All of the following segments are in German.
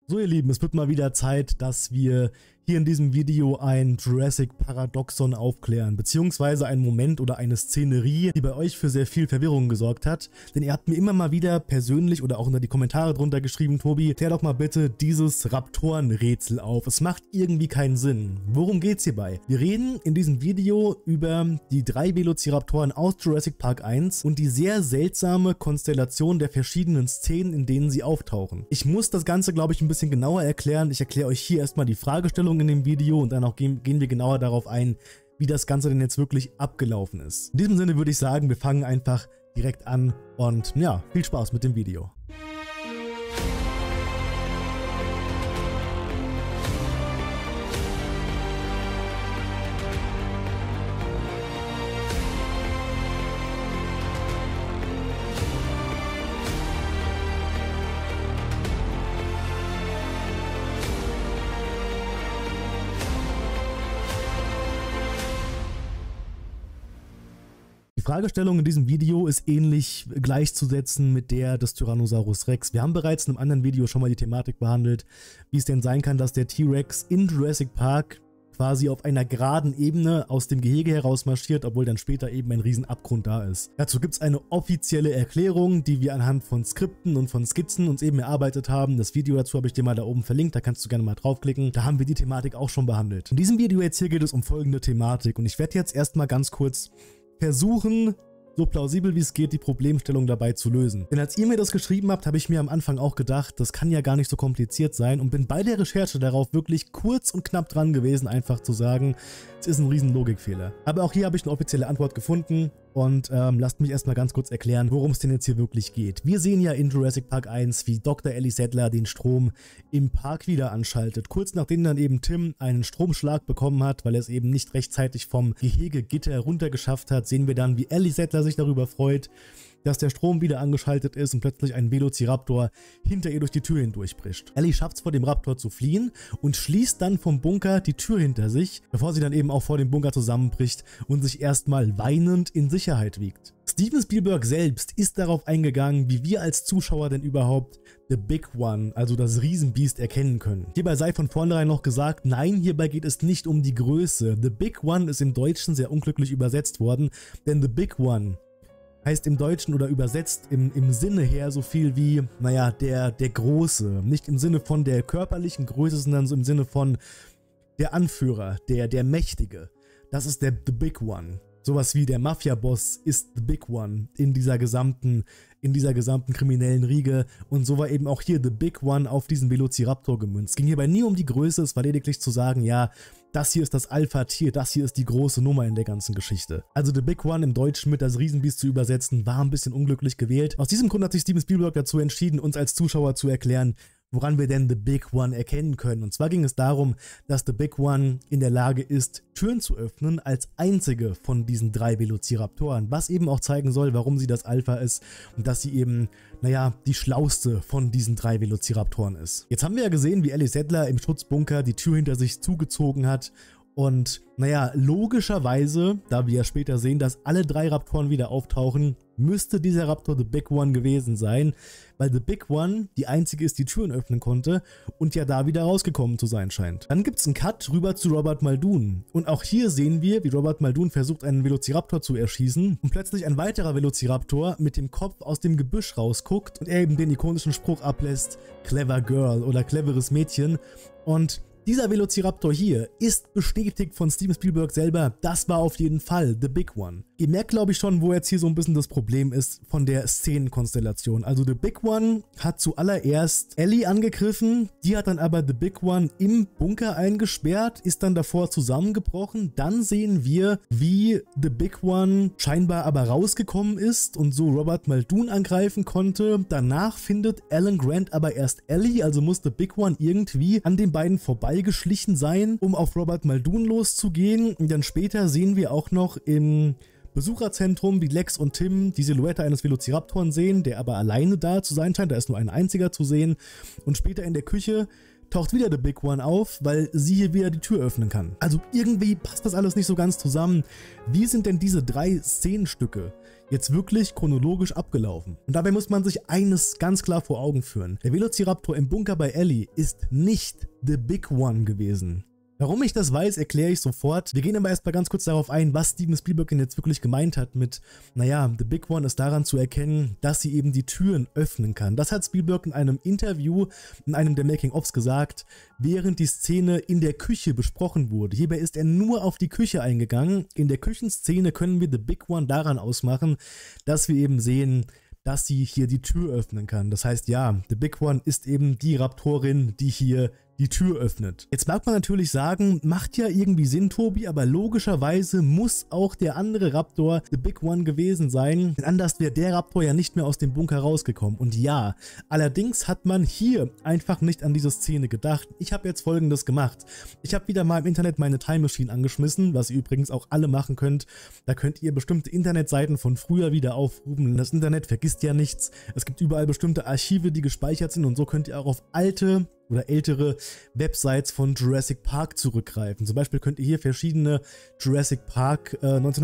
So ihr Lieben, es wird mal wieder Zeit, dass wir hier in diesem Video ein Jurassic Paradoxon aufklären, beziehungsweise einen Moment oder eine Szenerie, die bei euch für sehr viel Verwirrung gesorgt hat. Denn ihr habt mir immer mal wieder persönlich oder auch unter die Kommentare drunter geschrieben, Tobi, klär doch mal bitte dieses Raptoren-Rätsel auf. Es macht irgendwie keinen Sinn. Worum geht's hierbei? Wir reden in diesem Video über die 3 Velociraptoren aus Jurassic Park 1 und die sehr seltsame Konstellation der verschiedenen Szenen, in denen sie auftauchen. Ich muss das Ganze, glaube ich, ein bisschen genauer erklären. Ich erkläre euch hier erstmal die Fragestellung in dem Video und dann auch gehen wir genauer darauf ein, wie das Ganze denn jetzt wirklich abgelaufen ist. In diesem Sinne würde ich sagen, wir fangen einfach direkt an und ja, viel Spaß mit dem Video. Die Fragestellung in diesem Video ist ähnlich gleichzusetzen mit der des Tyrannosaurus Rex. Wir haben bereits in einem anderen Video schon mal die Thematik behandelt, wie es denn sein kann, dass der T-Rex in Jurassic Park quasi auf einer geraden Ebene aus dem Gehege heraus marschiert, obwohl dann später eben ein Riesenabgrund da ist. Dazu gibt es eine offizielle Erklärung, die wir anhand von Skripten und von Skizzen uns eben erarbeitet haben. Das Video dazu habe ich dir mal da oben verlinkt, da kannst du gerne mal draufklicken. Da haben wir die Thematik auch schon behandelt. In diesem Video jetzt hier geht es um folgende Thematik und ich werde jetzt erstmal ganz kurz versuchen, so plausibel wie es geht, die Problemstellung dabei zu lösen. Denn als ihr mir das geschrieben habt, habe ich mir am Anfang auch gedacht, das kann ja gar nicht so kompliziert sein und bin bei der Recherche darauf wirklich kurz und knapp dran gewesen, einfach zu sagen, es ist ein riesen Logikfehler. Aber auch hier habe ich eine offizielle Antwort gefunden und lasst mich erstmal ganz kurz erklären, worum es denn jetzt hier wirklich geht. Wir sehen ja in Jurassic Park 1, wie Dr. Ellie Sattler den Strom im Park wieder anschaltet. Kurz nachdem dann eben Tim einen Stromschlag bekommen hat, weil er es eben nicht rechtzeitig vom Gehegegitter runtergeschafft hat, sehen wir dann, wie Ellie Sattler sich darüber freut, dass der Strom wieder angeschaltet ist und plötzlich ein Velociraptor hinter ihr durch die Tür hindurchbricht. Ellie schafft es, vor dem Raptor zu fliehen und schließt dann vom Bunker die Tür hinter sich, bevor sie dann eben auch vor dem Bunker zusammenbricht und sich erstmal weinend in Sicherheit wiegt. Steven Spielberg selbst ist darauf eingegangen, wie wir als Zuschauer denn überhaupt The Big One, also das Riesenbiest, erkennen können. Hierbei sei von vornherein noch gesagt, nein, hierbei geht es nicht um die Größe. The Big One ist im Deutschen sehr unglücklich übersetzt worden, denn The Big One heißt im Deutschen oder übersetzt im Sinne her so viel wie, naja, der Große. Nicht im Sinne von der körperlichen Größe, sondern so im Sinne von der Anführer, der Mächtige. Das ist der The Big One. Sowas wie der Mafia-Boss ist The Big One in dieser gesamten kriminellen Riege. Und so war eben auch hier The Big One auf diesen Velociraptor gemünzt. Es ging hierbei nie um die Größe, es war lediglich zu sagen, ja, das hier ist das Alpha-Tier, das hier ist die große Nummer in der ganzen Geschichte. Also The Big One im Deutschen mit das Riesenbiest zu übersetzen, war ein bisschen unglücklich gewählt. Aus diesem Grund hat sich Steven Spielberg dazu entschieden, uns als Zuschauer zu erklären, woran wir denn The Big One erkennen können. Und zwar ging es darum, dass The Big One in der Lage ist, Türen zu öffnen als einzige von diesen 3 Velociraptoren, was eben auch zeigen soll, warum sie das Alpha ist und dass sie eben, naja, die schlauste von diesen 3 Velociraptoren ist. Jetzt haben wir ja gesehen, wie Ellie Sattler im Schutzbunker die Tür hinter sich zugezogen hat. Und naja, logischerweise, da wir ja später sehen, dass alle 3 Raptoren wieder auftauchen, müsste dieser Raptor The Big One gewesen sein, weil The Big One die einzige ist, die Türen öffnen konnte und ja da wieder rausgekommen zu sein scheint. Dann gibt es einen Cut rüber zu Robert Muldoon und auch hier sehen wir, wie Robert Muldoon versucht, einen Velociraptor zu erschießen und plötzlich ein weiterer Velociraptor mit dem Kopf aus dem Gebüsch rausguckt und er eben den ikonischen Spruch ablässt, Clever Girl oder cleveres Mädchen. Und dieser Velociraptor hier ist bestätigt von Steven Spielberg selber, das war auf jeden Fall The Big One. Ihr merkt, glaube ich, schon, wo jetzt hier so ein bisschen das Problem ist von der Szenenkonstellation. Also The Big One hat zuallererst Ellie angegriffen, die hat dann aber The Big One im Bunker eingesperrt, ist dann davor zusammengebrochen. Dann sehen wir, wie The Big One scheinbar aber rausgekommen ist und so Robert Muldoon angreifen konnte. Danach findet Alan Grant aber erst Ellie, also muss The Big One irgendwie an den beiden vorbeigeschlichen sein, um auf Robert Muldoon loszugehen. Und dann später sehen wir auch noch im Besucherzentrum, wie Lex und Tim die Silhouette eines Velociraptoren sehen, der aber alleine da zu sein scheint, da ist nur ein einziger zu sehen. Und später in der Küche taucht wieder The Big One auf, weil sie hier wieder die Tür öffnen kann. Also irgendwie passt das alles nicht so ganz zusammen. Wie sind denn diese 3 Szenenstücke jetzt wirklich chronologisch abgelaufen? Und dabei muss man sich eines ganz klar vor Augen führen. Der Velociraptor im Bunker bei Ellie ist nicht The Big One gewesen. Warum ich das weiß, erkläre ich sofort. Wir gehen aber erstmal ganz kurz darauf ein, was Steven Spielberg denn jetzt wirklich gemeint hat mit, naja, The Big One ist daran zu erkennen, dass sie eben die Türen öffnen kann. Das hat Spielberg in einem Interview, in einem der Making-ofs gesagt, während die Szene in der Küche besprochen wurde. Hierbei ist er nur auf die Küche eingegangen. In der Küchenszene können wir The Big One daran ausmachen, dass wir eben sehen, dass sie hier die Tür öffnen kann. Das heißt, ja, The Big One ist eben die Raptorin, die hier die Tür öffnet. Jetzt mag man natürlich sagen, macht ja irgendwie Sinn, Tobi, aber logischerweise muss auch der andere Raptor The Big One gewesen sein, denn anders wäre der Raptor ja nicht mehr aus dem Bunker rausgekommen. Und ja, allerdings hat man hier einfach nicht an diese Szene gedacht. Ich habe jetzt Folgendes gemacht. Ich habe wieder mal im Internet meine Time Machine angeschmissen, was ihr übrigens auch alle machen könnt. Da könnt ihr bestimmte Internetseiten von früher wieder aufrufen. Das Internet vergisst ja nichts. Es gibt überall bestimmte Archive, die gespeichert sind, und so könnt ihr auch auf alte oder ältere Websites von Jurassic Park zurückgreifen. Zum Beispiel könnt ihr hier verschiedene Jurassic Park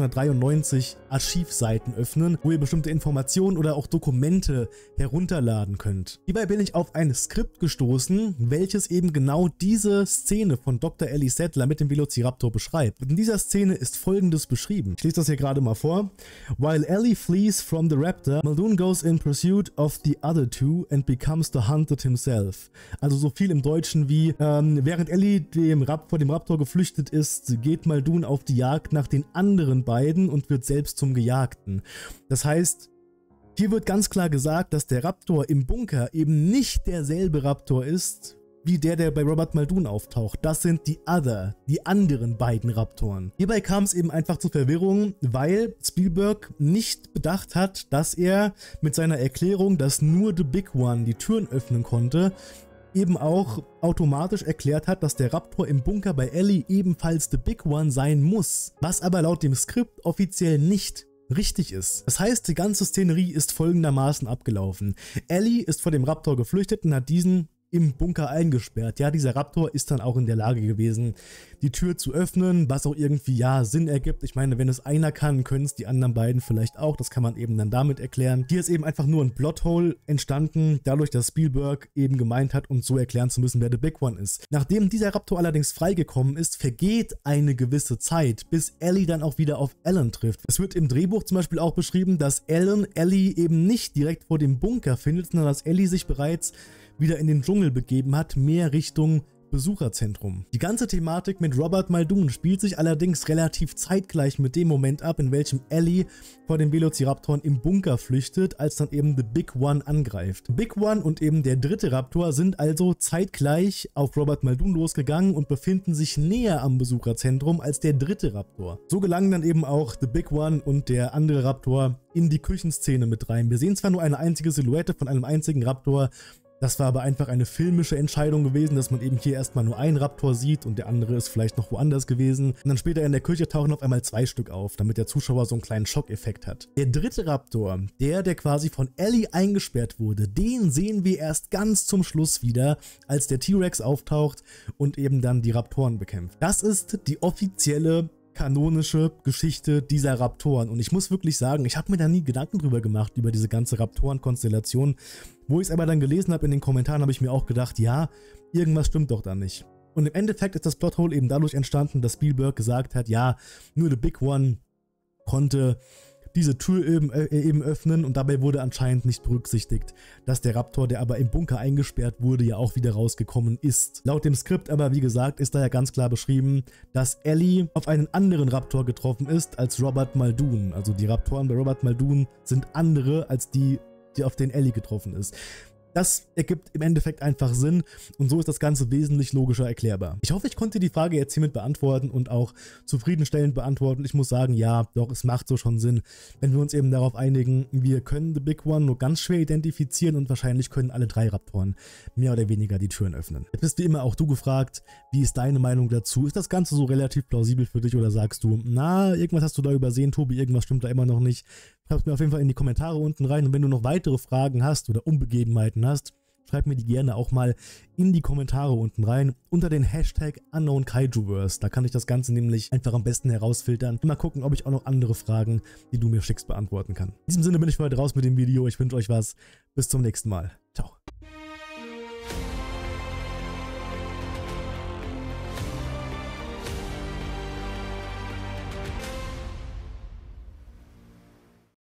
1993 Archivseiten öffnen, wo ihr bestimmte Informationen oder auch Dokumente herunterladen könnt. Hierbei bin ich auf ein Skript gestoßen, welches eben genau diese Szene von Dr. Ellie Sattler mit dem Velociraptor beschreibt. Und in dieser Szene ist Folgendes beschrieben. Ich lese das hier gerade mal vor. While Ellie flees from the raptor, Muldoon goes in pursuit of the other two and becomes the hunted himself. Also so viel im Deutschen wie, während Ellie vor dem Raptor geflüchtet ist, geht Muldoon auf die Jagd nach den anderen beiden und wird selbst zum Gejagten. Das heißt, hier wird ganz klar gesagt, dass der Raptor im Bunker eben nicht derselbe Raptor ist, wie der bei Robert Muldoon auftaucht. Das sind die anderen beiden Raptoren. Hierbei kam es eben einfach zu Verwirrung, weil Spielberg nicht bedacht hat, dass er mit seiner Erklärung, dass nur The Big One die Türen öffnen konnte, eben auch automatisch erklärt hat, dass der Raptor im Bunker bei Ellie ebenfalls The Big One sein muss, was aber laut dem Skript offiziell nicht richtig ist. Das heißt, die ganze Szenerie ist folgendermaßen abgelaufen. Ellie ist vor dem Raptor geflüchtet und hat diesen im Bunker eingesperrt. Ja, dieser Raptor ist dann auch in der Lage gewesen, die Tür zu öffnen, was auch irgendwie, ja, Sinn ergibt. Ich meine, wenn es einer kann, können es die anderen beiden vielleicht auch. Das kann man eben dann damit erklären. Hier ist eben einfach nur ein Plothole entstanden, dadurch, dass Spielberg eben gemeint hat, uns so erklären zu müssen, wer The Big One ist. Nachdem dieser Raptor allerdings freigekommen ist, vergeht eine gewisse Zeit, bis Ellie dann auch wieder auf Alan trifft. Es wird im Drehbuch zum Beispiel auch beschrieben, dass Alan Ellie eben nicht direkt vor dem Bunker findet, sondern dass Ellie sich bereits wieder in den Dschungel begeben hat, mehr Richtung Besucherzentrum. Die ganze Thematik mit Robert Muldoon spielt sich allerdings relativ zeitgleich mit dem Moment ab, in welchem Ellie vor den Velociraptoren im Bunker flüchtet, als dann eben The Big One angreift. The Big One und eben der dritte Raptor sind also zeitgleich auf Robert Muldoon losgegangen und befinden sich näher am Besucherzentrum als der dritte Raptor. So gelangen dann eben auch The Big One und der andere Raptor in die Küchenszene mit rein. Wir sehen zwar nur eine einzige Silhouette von einem einzigen Raptor, das war aber einfach eine filmische Entscheidung gewesen, dass man eben hier erstmal nur einen Raptor sieht und der andere ist vielleicht noch woanders gewesen. Und dann später in der Küche tauchen auf einmal 2 Stück auf, damit der Zuschauer so einen kleinen Schockeffekt hat. Der dritte Raptor, der quasi von Ellie eingesperrt wurde, den sehen wir erst ganz zum Schluss wieder, als der T-Rex auftaucht und eben dann die Raptoren bekämpft. Das ist die offizielle kanonische Geschichte dieser Raptoren. Und ich muss wirklich sagen, ich habe mir da nie Gedanken drüber gemacht, über diese ganze Raptoren-Konstellation. Wo ich es aber dann gelesen habe in den Kommentaren, habe ich mir auch gedacht, ja, irgendwas stimmt doch da nicht. Und im Endeffekt ist das Plothole eben dadurch entstanden, dass Spielberg gesagt hat, ja, nur The Big One konnte diese Tür eben öffnen, und dabei wurde anscheinend nicht berücksichtigt, dass der Raptor, der aber im Bunker eingesperrt wurde, ja auch wieder rausgekommen ist. Laut dem Skript aber, wie gesagt, ist da ja ganz klar beschrieben, dass Ellie auf einen anderen Raptor getroffen ist als Robert Muldoon. Also die Raptoren bei Robert Muldoon sind andere als die auf den Ellie getroffen ist. Das ergibt im Endeffekt einfach Sinn, und so ist das Ganze wesentlich logischer erklärbar. Ich hoffe, ich konnte die Frage jetzt hiermit beantworten und auch zufriedenstellend beantworten. Ich muss sagen, ja, doch, es macht so schon Sinn, wenn wir uns eben darauf einigen, wir können The Big One nur ganz schwer identifizieren und wahrscheinlich können alle 3 Raptoren mehr oder weniger die Türen öffnen. Jetzt bist wie immer auch du gefragt, wie ist deine Meinung dazu? Ist das Ganze so relativ plausibel für dich, oder sagst du, na, irgendwas hast du da übersehen, Tobi, irgendwas stimmt da immer noch nicht? Schreib es mir auf jeden Fall in die Kommentare unten rein, und wenn du noch weitere Fragen hast oder Unbegebenheiten hast, schreib mir die gerne auch mal in die Kommentare unten rein, unter den Hashtag UnknownKaijuverse. Da kann ich das Ganze nämlich einfach am besten herausfiltern und mal gucken, ob ich auch noch andere Fragen, die du mir schickst, beantworten kann. In diesem Sinne bin ich für heute raus mit dem Video. Ich wünsche euch was. Bis zum nächsten Mal. Ciao.